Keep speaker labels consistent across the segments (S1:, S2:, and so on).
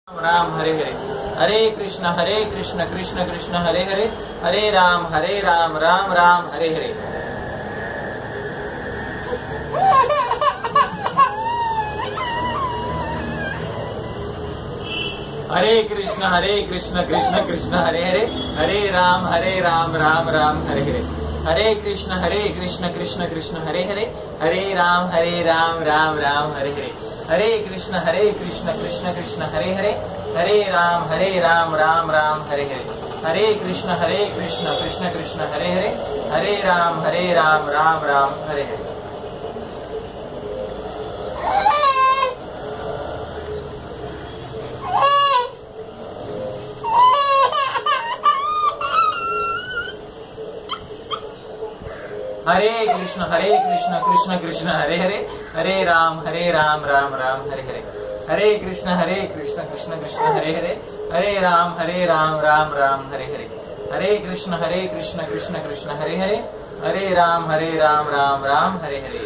S1: Ram Hare Hare, Hare Krishna Krishna Krishna Hare Hare, Hare Ram Ram Ram Hare Hare. Hare Krishna Krishna Krishna Hare Hare, Hare Ram Ram Ram Hare Hare. Hare Krishna Krishna Krishna Hare Hare, Hare Ram Ram Ram Hare Hare. Hare Krishna Krishna Krishna Hare Hare, Hare Ram Ram Ram Hare Hare. Hare Krishna Krishna Krishna Hare Hare, Hare Ram Ram Ram Hare Hare. Hare Krishna Krishna Krishna Hare Hare, Hare Ram Ram Ram Hare Hare. Hare Krishna Krishna Krishna Hare Hare, Hare Ram Ram Ram Hare Hare. Hare Krishna Krishna Krishna Hare Hare, Hare Ram Ram Ram Hare Hare.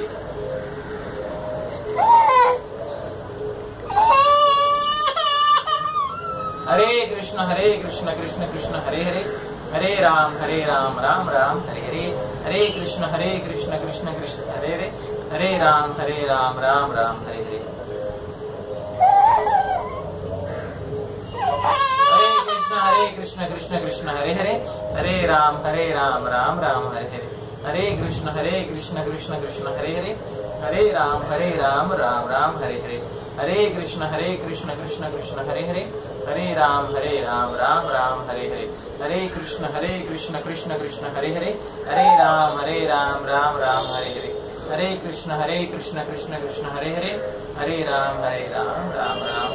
S1: Hare Krishna Krishna Krishna Hare Hare, Hare Ram Ram Ram Hare Hare. Hare Krishna Krishna Krishna Hare Hare, Hare Ram Ram Ram Hare Hare. Hare Krishna Krishna Krishna Hare Hare, Hare Ram Ram Ram Hare Hare. Hare Krishna Krishna Krishna Hare Hare, Hare Ram Ram Ram Hare Hare. Hare Krishna Krishna Krishna Hare Hare, Hare Ram Ram Ram Hare Hare. Hare Krishna Krishna Krishna Hare Hare, Hare Ram Ram Ram Hare Hare. Hare Krishna Krishna Krishna Hare Hare, Hare Ram Ram Ram